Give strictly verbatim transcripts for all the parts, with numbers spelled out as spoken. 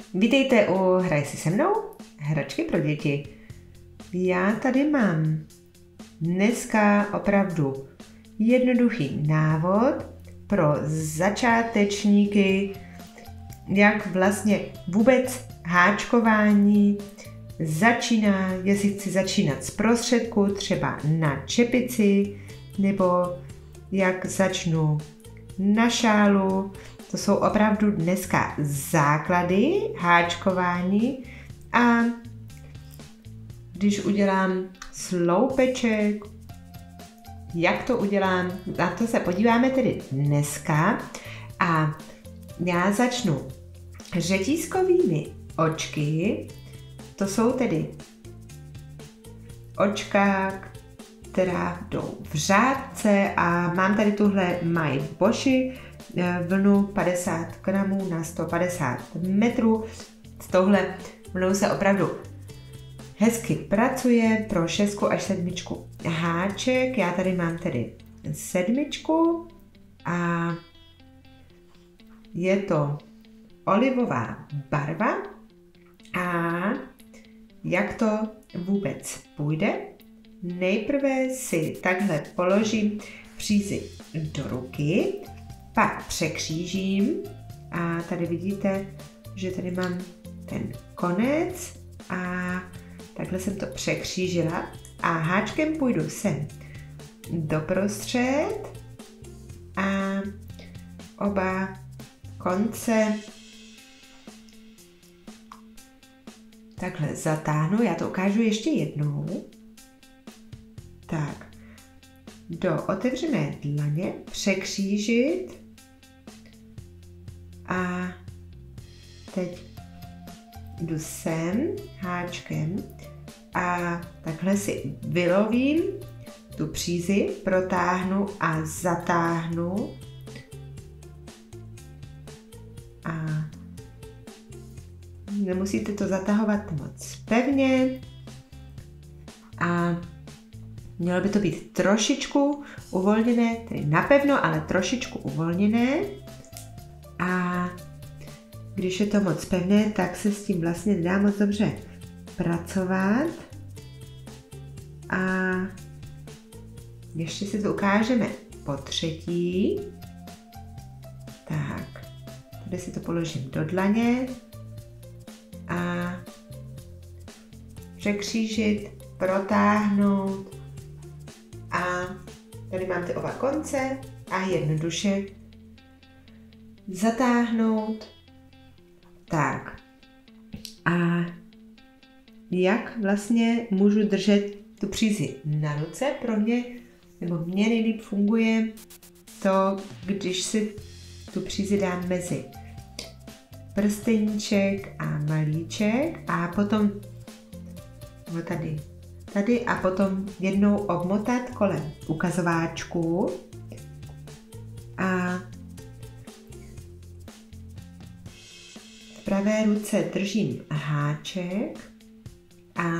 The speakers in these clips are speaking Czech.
Vítejte u Hraj si se mnou, hračky pro děti. Já tady mám dneska opravdu jednoduchý návod pro začátečníky, jak vlastně vůbec háčkování začíná, jestli chci začínat z prostředku, třeba na čepici, nebo jak začnu na šálu. To jsou opravdu dneska základy háčkování a když udělám sloupeček, jak to udělám, na to se podíváme tedy dneska a já začnu řetízkovými očky. To jsou tedy očka, která jdou v řádce a mám tady tuhle My Boshi vlnu padesát gramů na sto padesát metrů. S touhle vlnou se opravdu hezky pracuje pro šestku až sedmičku háček. Já tady mám tedy sedmičku a je to olivová barva. A jak to vůbec půjde? Nejprve si takhle položím přízy do ruky, pak překřížím a tady vidíte, že tady mám ten konec a takhle jsem to překřížila a háčkem půjdu sem doprostřed a oba konce takhle zatáhnu. Já to ukážu ještě jednou. Tak, do otevřené dlaně překřížit a teď jdu sem háčkem a takhle si vylovím tu přízi, protáhnu a zatáhnu a nemusíte to zatahovat moc pevně a mělo by to být trošičku uvolněné, tedy napevno, ale trošičku uvolněné. A když je to moc pevné, tak se s tím vlastně nedá moc dobře pracovat. A ještě si to ukážeme po třetí. Tak, tady si to položím do dlaně a překřížit, protáhnout a tady mám ty oba konce a jednoduše zatáhnout. Tak. A jak vlastně můžu držet tu přízi na ruce? Pro mě, nebo mně nejlíp funguje to, když si tu přízi dám mezi prsteníček a malíček a potom no tady, tady a potom jednou obmotat kolem ukazováčku a v pravé ruce držím háček a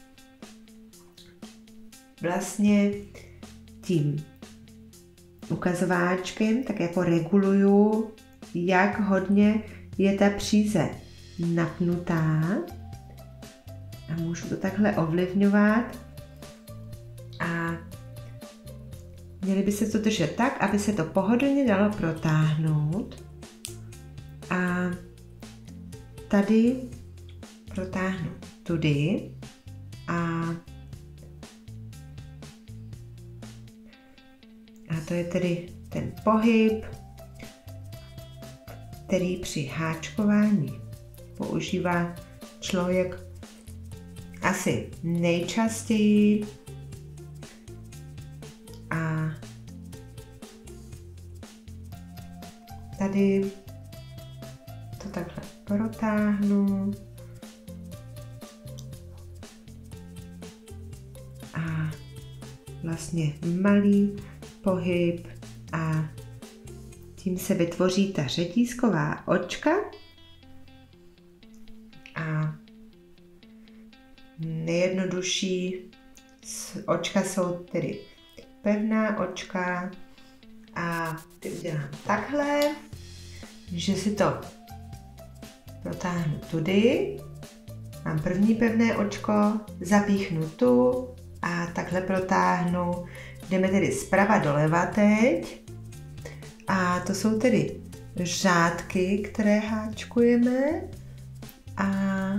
vlastně tím ukazováčkem tak jako reguluju, jak hodně je ta příze napnutá a můžu to takhle ovlivňovat a měli by se to držet tak, aby se to pohodlně dalo protáhnout a tady protáhnu tudy a, a to je tedy ten pohyb, který při háčkování používá člověk asi nejčastěji a tady to takhle protáhnu a vlastně malý pohyb a tím se vytvoří ta řetízková očka a nejjednodušší očka jsou tedy pevná očka a ty udělám takhle, že si to protáhnu tudy, mám první pevné očko, zapíchnu tu a takhle protáhnu. Jdeme tedy zprava doleva teď. A to jsou tedy řádky, které háčkujeme. A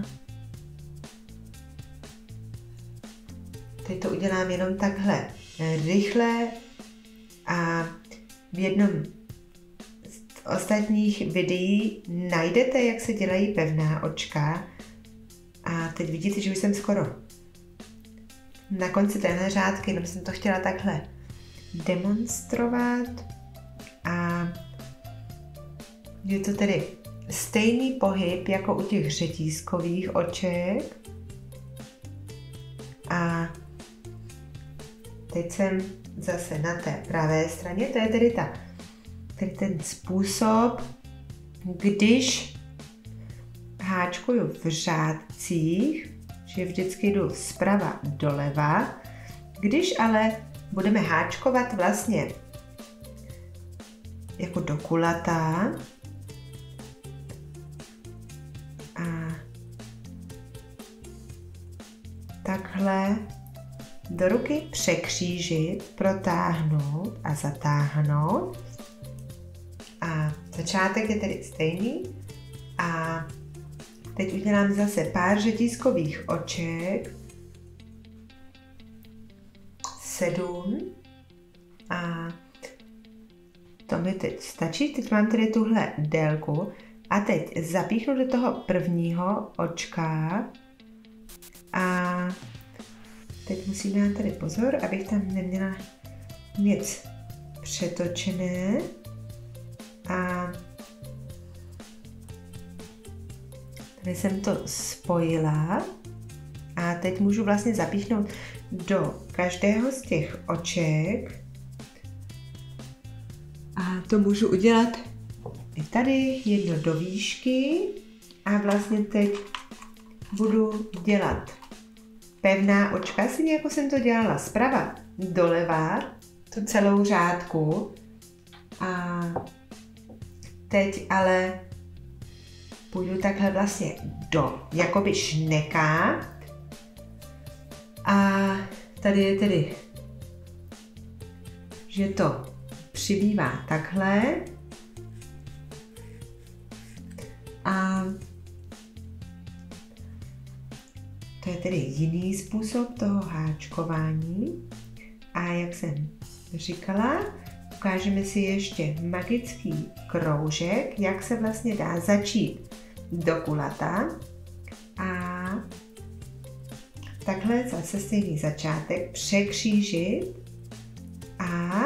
teď to udělám jenom takhle rychle a v jednom z ostatních videí najdete, jak se dělají pevná očka. A teď vidíte, že už jsem skoro na konci téhle řádky, jenom jsem to chtěla takhle demonstrovat. A je to tedy stejný pohyb jako u těch řetízkových oček. A teď jsem zase na té pravé straně, to je tedy, ta, tedy ten způsob, když háčkuju v řádcích, že vždycky jdu zprava doleva. Když ale budeme háčkovat vlastně jako do kulata a takhle do ruky překřížit, protáhnout a zatáhnout. A začátek je tedy stejný a teď udělám zase pár řetízkových oček. Sedm. A to mi teď stačí. Teď mám tedy tuhle délku. A teď zapíchnu do toho prvního očka. A teď musím dát tady pozor, abych tam neměla nic přetočené. A tady jsem to spojila. A teď můžu vlastně zapíchnout do každého z těch oček. A to můžu udělat i tady, jedno do výšky. A vlastně teď budu dělat pevná očka, stejně jako jsem to dělala zprava doleva, tu celou řádku. A teď ale půjdu takhle vlastně do jakoby šneka. A tady je tedy, že to přibývá takhle. A to je tedy jiný způsob toho háčkování. A jak jsem říkala, ukážeme si ještě magický kroužek, jak se vlastně dá začít do kulata. A takhle zase stejný začátek překřížit a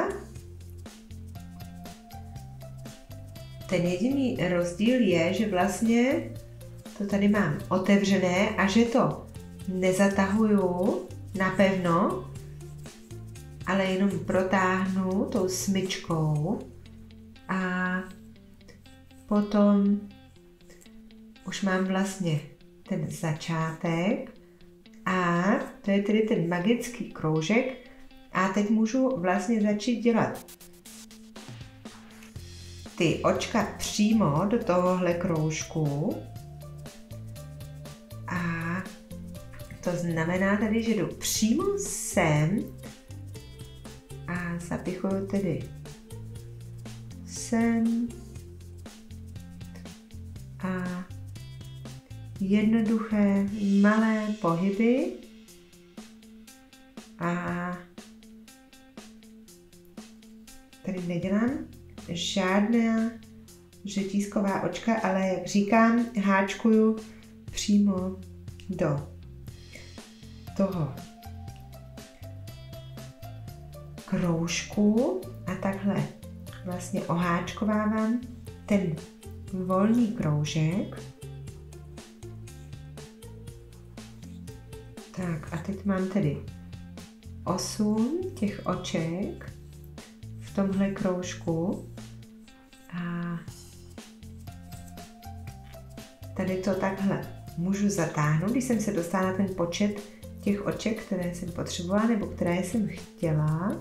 ten jediný rozdíl je, že vlastně to tady mám otevřené a že to nezatahuju napevno, ale jenom protáhnu tou smyčkou a potom už mám vlastně ten začátek a to je tedy ten magický kroužek a teď můžu vlastně začít dělat ty očka přímo do tohohle kroužku a to znamená tady, že jdu přímo sem a zapichuju tedy sem a jednoduché malé pohyby a tady nedělám žádná řetízková očka, ale jak říkám, háčkuju přímo do toho kroužku a takhle vlastně oháčkovávám ten volný kroužek. Tak a teď mám tedy osm těch oček v tomhle kroužku a tady to takhle můžu zatáhnout, když jsem se dostala na ten počet těch oček, které jsem potřebovala nebo které jsem chtěla.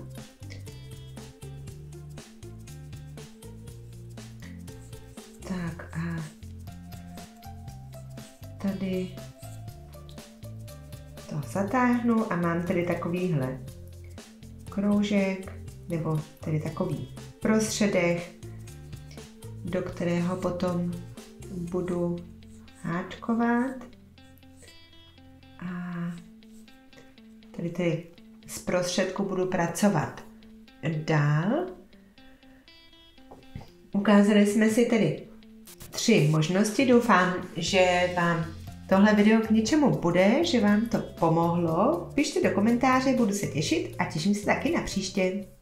Tak a tady to zatáhnu a mám tady takovýhle kroužek, nebo tady takový prostředek, do kterého potom budu háčkovat. A tady tady z prostředku budu pracovat dál. Ukázali jsme si tedy tři možnosti. Doufám, že vám tohle video k něčemu bude, že vám to pomohlo. Pište do komentáře, budu se těšit a těším se taky na příště.